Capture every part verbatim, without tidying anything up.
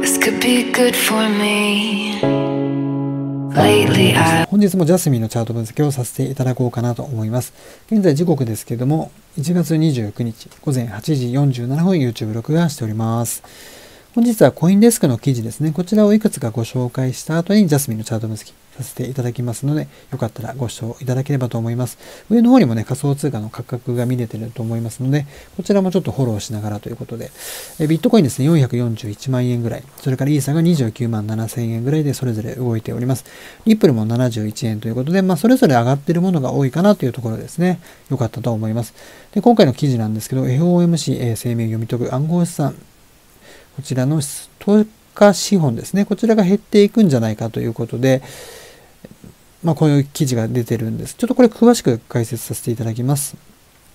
本日もジャスミンのチャート分析をさせていただこうかなと思います。現在時刻ですけれども、いちがつにじゅうくにち午前はちじよんじゅうななふん YouTube 録画しております。本日はコインデスクの記事ですね。こちらをいくつかご紹介した後にジャスミンのチャート分析させていただきますので、よかったらご視聴いただければと思います。上の方にもね、仮想通貨の価格が見れていると思いますので、こちらもちょっとフォローしながらということで、えビットコインですね、よんひゃくよんじゅういちまんえんぐらい、それからイーサがにじゅうきゅうまんななせんえんぐらいでそれぞれ動いております。リップルもななじゅういちえんということで、まあ、それぞれ上がっているものが多いかなというところですね。よかったと思います。で、今回の記事なんですけど、エフオーエムシー 声明読み解く暗号資産、こちらの投下資本ですね。こちらが減っていくんじゃないかということで、まあ、こういう記事が出てるんです。ちょっとこれ詳しく解説させていただきます。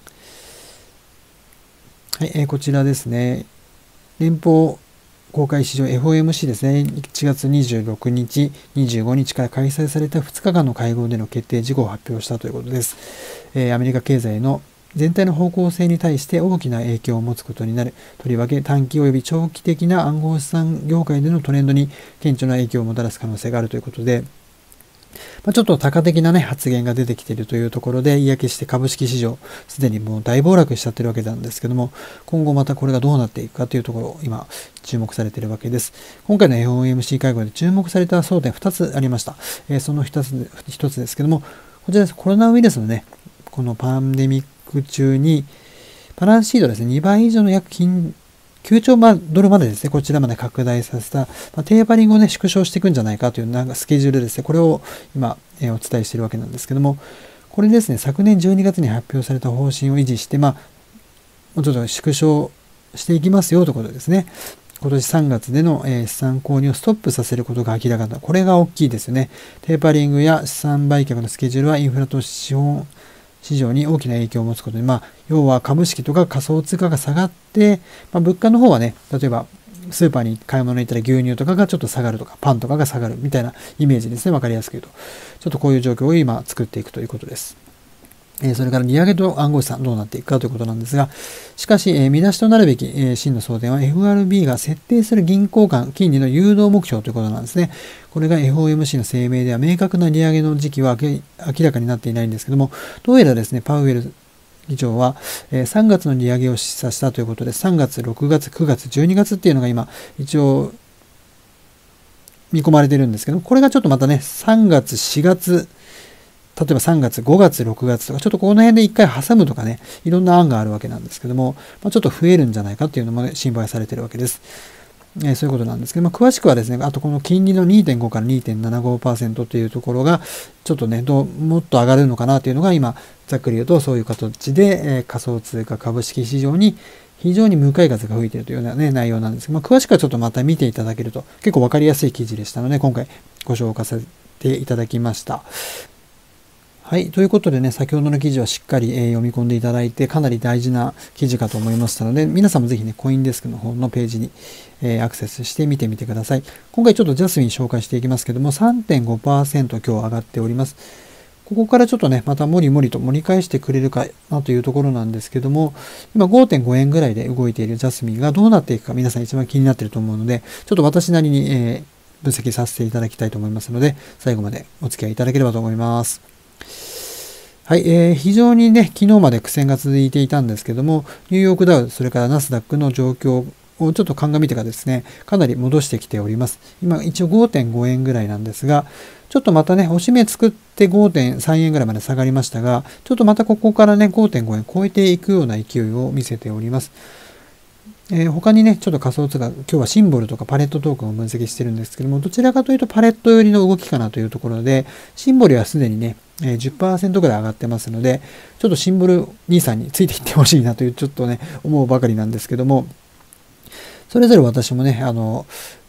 はい、えー、こちらですね。連邦公開市場 エフオーエムシー ですね。いちがつにじゅうろくにち、にじゅうごにちから開催されたふつかかんの会合での決定事項を発表したということです。えー、アメリカ経済の全体の方向性に対して大きな影響を持つことになる。とりわけ短期及び長期的な暗号資産業界でのトレンドに顕著な影響をもたらす可能性があるということで、まあ、ちょっと多価的な、ね、発言が出てきているというところで、嫌気して株式市場、すでにもう大暴落しちゃってるわけなんですけども、今後またこれがどうなっていくかというところを今注目されているわけです。今回の エフオーエムシー 会合で注目された争点ふたつありました。えー、その1つ、一つですけども、こちらです。コロナウイルスのね、このパンデミック中に、バランスシートですね、にばい以上の約金きゅうちょうドルまでですね、こちらまで拡大させた、まあ、テーパリングをね、縮小していくんじゃないかというなんかスケジュールですね、これを今、えー、お伝えしているわけなんですけども、これですね、昨年じゅうにがつに発表された方針を維持して、まあ、もうちょっと縮小していきますよということですね。今年さんがつでの、えー、資産購入をストップさせることが明らかだ。これが大きいですよね。テーパリングや資産売却のスケジュールはインフラと資本市場に大きな影響を持つことに、まあ、要は株式とか仮想通貨が下がって、まあ、物価の方はね、例えばスーパーに買い物に行ったら牛乳とかがちょっと下がるとか、パンとかが下がるみたいなイメージですね。わかりやすく言うと。ちょっとこういう状況を今作っていくということです。えー、それから利上げと暗号資産どうなっていくかということなんですが、しかし、えー、見出しとなるべき、えー、真の争点は エフアールビー が設定する銀行間金利の誘導目標ということなんですね。これが エフオーエムシー の声明では明確な利上げの時期は明らかになっていないんですけども、どうやらですね、パウエル議長はさんがつの利上げを示唆したということで、さんがつ、ろくがつ、くがつ、じゅうにがつっていうのが今、一応見込まれているんですけども、これがちょっとまたね、さんがつ、しがつ、例えばさんがつ、ごがつ、ろくがつとか、ちょっとこの辺で一回挟むとかね、いろんな案があるわけなんですけども、まあ、ちょっと増えるんじゃないかっていうのも、ね、心配されているわけです。えー、そういうことなんですけど、まあ、詳しくはですね、あとこの金利の にてんご から にてんななごパーセント というところが、ちょっとね、どうもっと上がるのかなというのが今、ざっくり言うとそういう形で、えー、仮想通貨株式市場に非常に向かい風が吹いているというような、ね、内容なんですけど、まあ、詳しくはちょっとまた見ていただけると結構わかりやすい記事でしたので、今回ご紹介させていただきました。はい。ということでね、先ほどの記事はしっかり、えー、読み込んでいただいて、かなり大事な記事かと思いましたので、皆さんもぜひね、コインデスクの方のページに、えー、アクセスして見てみてください。今回ちょっとジャスミン紹介していきますけども、さんてんごパーセント 今日上がっております。ここからちょっとね、またもりもりと盛り返してくれるかなというところなんですけども、今 ごてんごえんぐらいで動いているジャスミンがどうなっていくか皆さん一番気になっていると思うので、ちょっと私なりに、えー、分析させていただきたいと思いますので、最後までお付き合いいただければと思います。はい、えー、非常にね、昨日まで苦戦が続いていたんですけども、ニューヨークダウ、それからナスダックの状況をちょっと鑑みてからですね、かなり戻してきております。今、一応 ごてんごえんぐらいなんですが、ちょっとまたね、押し目作って ごてんさんえんぐらいまで下がりましたが、ちょっとまたここからね、ごてんごえん超えていくような勢いを見せております。えー、他にね、ちょっと仮想通貨、今日はシンボルとかパレットトークンを分析してるんですけども、どちらかというとパレット寄りの動きかなというところで、シンボルはすでにね、じゅっパーセント ぐらい上がってますので、ちょっとシンボル兄さんについていってほしいなという、ちょっとね、思うばかりなんですけども、それぞれ私もね、あの、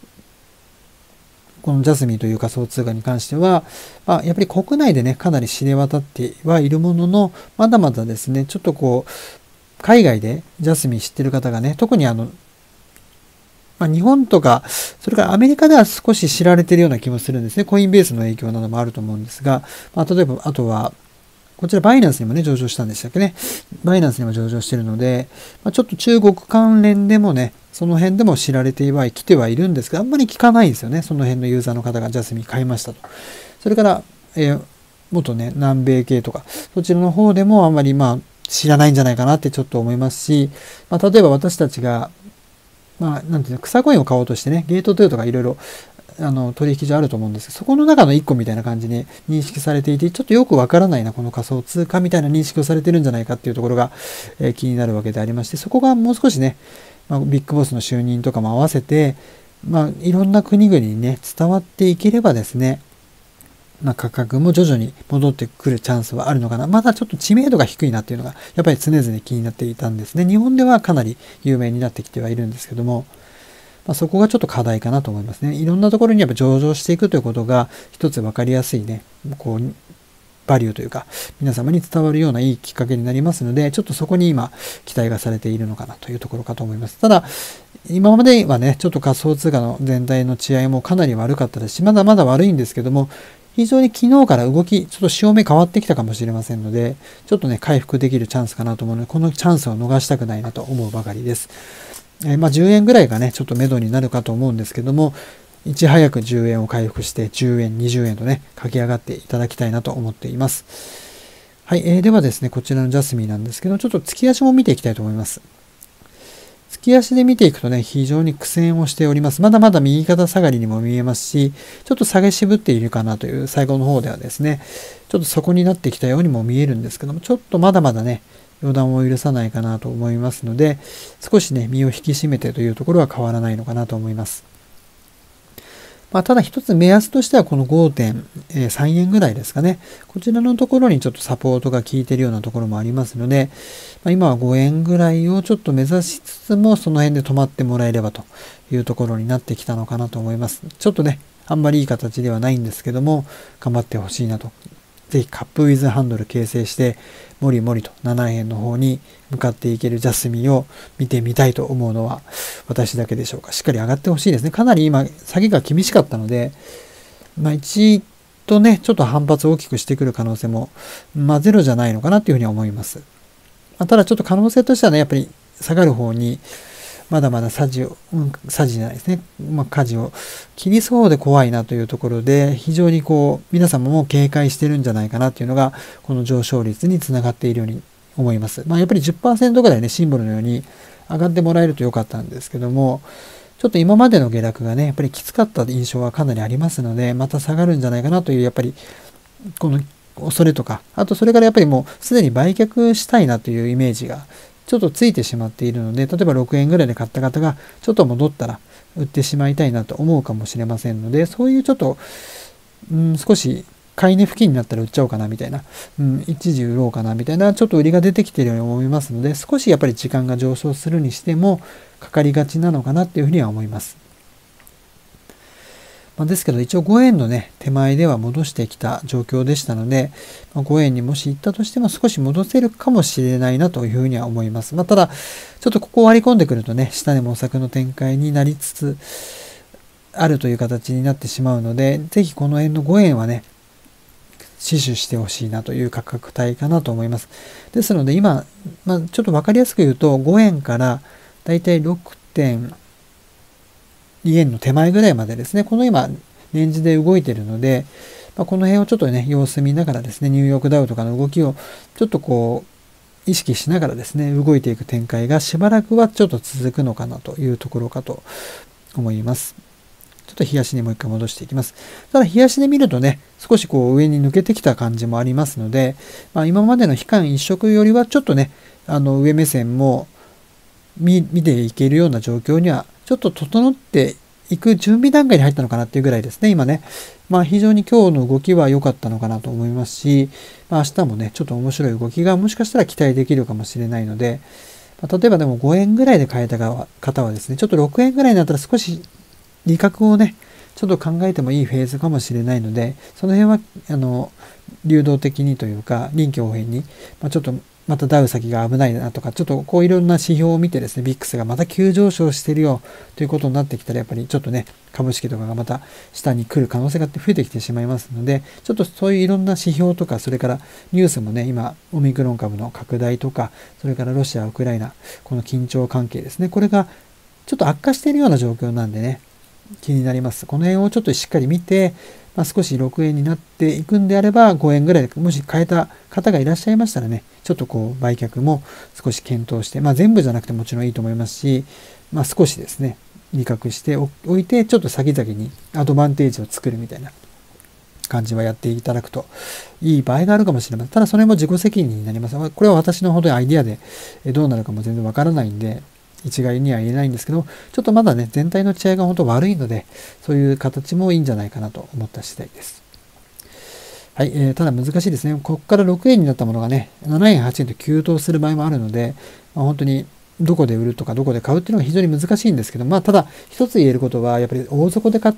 このジャスミンという仮想通貨に関しては、まあ、やっぱり国内でね、かなり知れ渡ってはいるものの、まだまだですね、ちょっとこう、海外でジャスミン知ってる方がね、特にあの、まあ、日本とか、それからアメリカでは少し知られているような気もするんですね。コインベースの影響などもあると思うんですが、まあ、例えば、あとは、 こちらバイナンスにもね、上場したんでしたっけね。バイナンスにも上場してるので、まあ、ちょっと中国関連でもね、その辺でも知られてはきてはいるんですけど、あんまり聞かないですよね。その辺のユーザーの方がジャスミン買いましたと。それから、えー、元ね、南米系とか、そちらの方でもあんまりまあ知らないんじゃないかなってちょっと思いますし、まあ、例えば私たちが、まあ、なんていうの、草コインを買おうとしてね、ゲートトゥーとかいろいろあの取引所あると思うんですけど、そこの中のいっこみたいな感じに認識されていて、ちょっとよくわからないな、この仮想通貨みたいな認識をされてるんじゃないかっていうところが、えー、気になるわけでありまして、そこがもう少しね、まあ、ビッグボスの就任とかも合わせて、まあ、いろんな国々にね、伝わっていければですね、まあ、価格も徐々に戻ってくるチャンスはあるのかな。まだちょっと知名度が低いなっていうのが、やっぱり常々気になっていたんですね。日本ではかなり有名になってきてはいるんですけども、まあ、そこがちょっと課題かなと思いますね。いろんなところにやっぱ上場していくということが一つ分かりやすいね、こう、バリューというか、皆様に伝わるようないいきっかけになりますので、ちょっとそこに今、期待がされているのかなというところかと思います。ただ、今まではね、ちょっと仮想通貨の全体の血合いもかなり悪かったですし、まだまだ悪いんですけども、非常に昨日から動き、ちょっと潮目変わってきたかもしれませんので、ちょっとね、回復できるチャンスかなと思うので、このチャンスを逃したくないなと思うばかりです。えー、まあじゅうえんぐらいがね、ちょっと目処になるかと思うんですけども、いち早くじゅうえんを回復して、じゅうえん、にじゅうえんとね、駆け上がっていただきたいなと思っています。はい、えー、ではですね、こちらのジャスミンなんですけど、ちょっと月足も見ていきたいと思います。月足で見ていくとね、非常に苦戦をしております。まだまだ右肩下がりにも見えますし、ちょっと下げ渋っているかなという最後の方ではですね、ちょっと底になってきたようにも見えるんですけども、ちょっとまだまだね、予断を許さないかなと思いますので、少しね、身を引き締めてというところは変わらないのかなと思います。まあ、ただ一つ目安としてはこの ごてんさん 円ぐらいですかね。こちらのところにちょっとサポートが効いているようなところもありますので、まあ、今はごえんぐらいをちょっと目指しつつもその辺で止まってもらえればというところになってきたのかなと思います。ちょっとね、あんまりいい形ではないんですけども、頑張ってほしいなと。ぜひカップウィズハンドル形成して、もりもりとななえんの方に向かっていけるジャスミンを見てみたいと思うのは私だけでしょうか。しっかり上がってほしいですね。かなり今、下げが厳しかったので、まあ一度ね、ちょっと反発を大きくしてくる可能性も、まあゼロじゃないのかなというふうには思います。まあ、ただちょっと可能性としてはね、やっぱり下がる方に、まだまだサジを、うん、サジじゃないですね。まあ、舵を切りそうで怖いなというところで、非常にこう、皆様も警戒してるんじゃないかなというのが、この上昇率につながっているように思います。まあ、やっぱり じゅっパーセント ぐらいね、シンボルのように上がってもらえると良かったんですけども、ちょっと今までの下落がね、やっぱりきつかった印象はかなりありますので、また下がるんじゃないかなという、やっぱり、この恐れとか、あとそれからやっぱりもうすでに売却したいなというイメージが、ちょっとついてしまっているので、例えばろくえんぐらいで買った方が、ちょっと戻ったら売ってしまいたいなと思うかもしれませんので、そういうちょっと、うん、少し買い値付近になったら売っちゃおうかなみたいな、うん、一時売ろうかなみたいな、ちょっと売りが出てきているように思いますので、少しやっぱり時間が上昇するにしても、かかりがちなのかなっていうふうには思います。まあ、ですけど一応ごえんのね、手前では戻してきた状況でしたので、まあ、ごえんにもし行ったとしても少し戻せるかもしれないなというふうには思います。まあ、ただ、ちょっとここを割り込んでくるとね、下値模索の展開になりつつあるという形になってしまうので、ぜひこの辺のごえんはね、死守してほしいなという価格帯かなと思います。ですので今、まあ、ちょっと分かりやすく言うと、ごえんからだいたい ろくてんに 円の手前ぐらいまでですね、この今、レンジで動いているので、まあ、この辺をちょっとね、様子見ながらですね、ニューヨークダウとかの動きをちょっとこう、意識しながらですね、動いていく展開がしばらくはちょっと続くのかなというところかと思います。ちょっと日足にもう一回戻していきます。ただ、日足で見るとね、少しこう上に抜けてきた感じもありますので、まあ、今までの期間一色よりはちょっとね、あの上目線も見ていけるような状況にはちょっと整っていく準備段階に入ったのかなっていうぐらいですね、今ね。まあ非常に今日の動きは良かったのかなと思いますし、まあ、明日もね、ちょっと面白い動きがもしかしたら期待できるかもしれないので、まあ、例えばでもごえんぐらいで買えた方はですね、ちょっとろくえんぐらいになったら少し利確をね、ちょっと考えてもいいフェーズかもしれないので、その辺は、あの、流動的にというか、臨機応変に、まあ、ちょっとまたダウ先が危ないなとか、ちょっとこういろんな指標を見てですね、ビックスがまた急上昇してるよということになってきたら、やっぱりちょっとね、株式とかがまた下に来る可能性が増えてきてしまいますので、ちょっとそういういろんな指標とか、それからニュースもね、今、オミクロン株の拡大とか、それからロシア、ウクライナ、この緊張関係ですね、これがちょっと悪化しているような状況なんでね、気になります。この辺をちょっとしっかり見て、まあ、少しろくえんになっていくんであればごえんぐらいでもし買えた方がいらっしゃいましたらね、ちょっとこう売却も少し検討して、まあ、全部じゃなくてもちろんいいと思いますし、まあ、少しですね、利確しておいて、ちょっと先々にアドバンテージを作るみたいな感じはやっていただくといい場合があるかもしれません。ただそれも自己責任になります。これは私の本当にアイディアでどうなるかも全然わからないんで、一概には言えないんですけど、ちょっとまだね、全体の血合いが本当悪いので、そういう形もいいんじゃないかなと思った次第です。はい、えー、ただ難しいですね。ここからろくえんになったものがね、ななえん、はちえんと急騰する場合もあるので、まあ、本当にどこで売るとかどこで買うっていうのが非常に難しいんですけど、まあただ一つ言えることは、やっぱり大底で買って、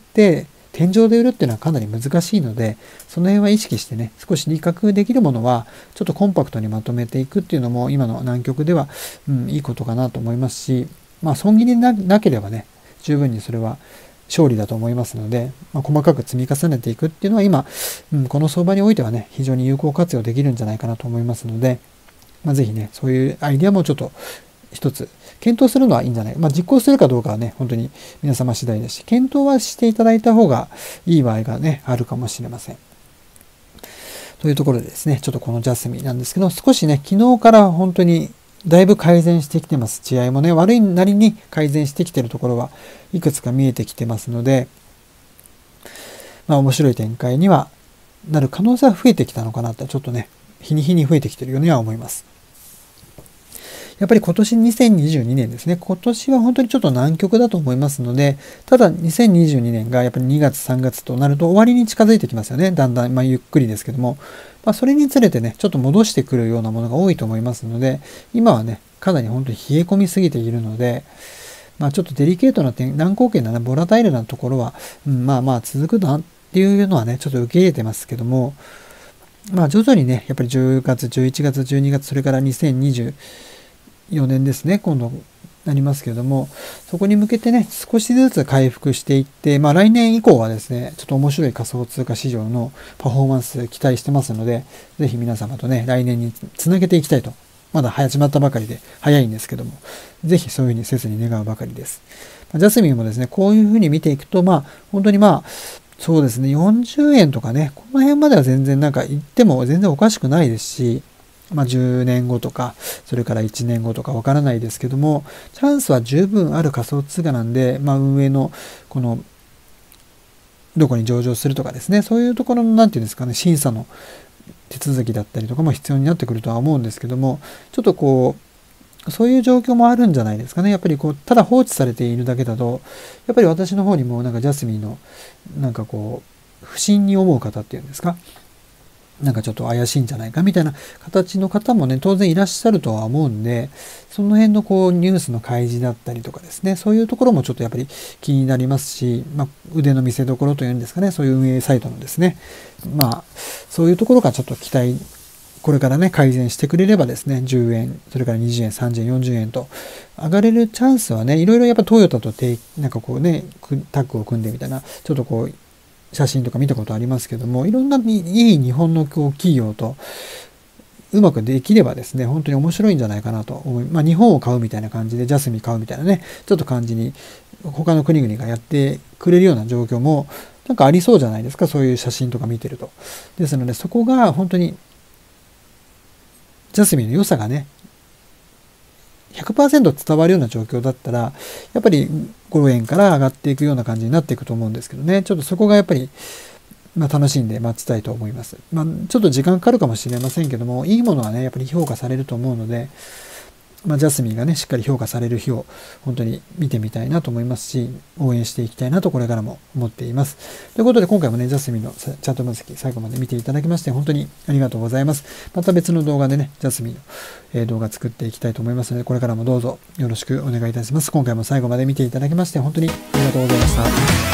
天井で売るっていうのはかなり難しいので、その辺は意識してね、少し利確できるものは、ちょっとコンパクトにまとめていくっていうのも、今の南極では、うん、いいことかなと思いますし、まあ、損切りななければね、十分にそれは勝利だと思いますので、まあ、細かく積み重ねていくっていうのは今、うん、この相場においてはね、非常に有効活用できるんじゃないかなと思いますので、まあ、ぜひね、そういうアイデアもちょっと一つ検討するのはいいんじゃないか。まあ、実行するかどうかはね、本当に皆様次第ですし、検討はしていただいた方がいい場合がね、あるかもしれません。というところでですね、ちょっとこのジャスミンなんですけど、少しね、昨日から本当にだいぶ改善してきてます。血合いもね、悪いなりに改善してきているところはいくつか見えてきてますので、まあ面白い展開にはなる可能性は増えてきたのかなと、ちょっとね、日に日に増えてきているようには思います。やっぱり今年にせんにじゅうにねんですね。今年は本当にちょっと難局だと思いますので、ただにせんにじゅうにねんがやっぱりにがつさんがつとなると終わりに近づいてきますよね。だんだん、まあゆっくりですけども、まあそれにつれてね、ちょっと戻してくるようなものが多いと思いますので、今はね、かなり本当に冷え込みすぎているので、まあちょっとデリケートな点、難航圏なね、ボラタイルなところは、うん、まあまあ続くなっていうのはね、ちょっと受け入れてますけども、まあ徐々にね、やっぱりじゅうがつ、じゅういちがつ、じゅうにがつ、それからにせんにじゅうよねんですね、今度なりますけれども、そこに向けてね、少しずつ回復していって、まあ来年以降はですね、ちょっと面白い仮想通貨市場のパフォーマンス期待してますので、ぜひ皆様とね、来年につなげていきたいと。まだ始まったばかりで早いんですけども、ぜひそういうふうにせずに願うばかりです。ジャスミンもですね、こういうふうに見ていくと、まあ本当にまあ、そうですね、よんじゅうえんとかね、この辺までは全然なんか言っても全然おかしくないですし、まあじゅうねんごとか、それからいちねんごとかわからないですけども、チャンスは十分ある仮想通貨なんで、まあ運営のこの、どこに上場するとかですね、そういうところの、なんていうんですかね、審査の手続きだったりとかも必要になってくるとは思うんですけども、ちょっとこう、そういう状況もあるんじゃないですかね。やっぱりこう、ただ放置されているだけだと、やっぱり私の方にもなんかジャスミンの、なんかこう、不審に思う方っていうんですか、なんかちょっと怪しいんじゃないかみたいな形の方もね、当然いらっしゃるとは思うんで、その辺のこうニュースの開示だったりとかですね、そういうところもちょっとやっぱり気になりますし、まあ、腕の見せ所というんですかね、そういう運営サイトのですね、まあ、そういうところがちょっと期待、これからね、改善してくれればですね、じゅうえん、それからにじゅうえん、さんじゅうえん、よんじゅうえんと上がれるチャンスはね、いろいろやっぱトヨタとてなんかこうね、タッグを組んでみたいな、ちょっとこう、写真とか見たことありますけども、いろんないい日本の企業とうまくできればですね、本当に面白いんじゃないかなと思い、まあ日本を買うみたいな感じで、ジャスミン買うみたいなね、ちょっと感じに他の国々がやってくれるような状況もなんかありそうじゃないですか、そういう写真とか見てると。ですので、そこが本当にジャスミンの良さがね、ひゃくパーセント 伝わるような状況だったら、やっぱりごえんから上がっていくような感じになっていくと思うんですけどね。ちょっとそこがやっぱり、まあ楽しんで待ちたいと思います。まあちょっと時間かかるかもしれませんけども、いいものはね、やっぱり評価されると思うので、まあジャスミンがね、しっかり評価される日を本当に見てみたいなと思いますし、応援していきたいなとこれからも思っています。ということで今回もね、ジャスミンのチャート分析最後まで見ていただきまして本当にありがとうございます。また別の動画でね、ジャスミンの動画作っていきたいと思いますので、これからもどうぞよろしくお願いいたします。今回も最後まで見ていただきまして本当にありがとうございました。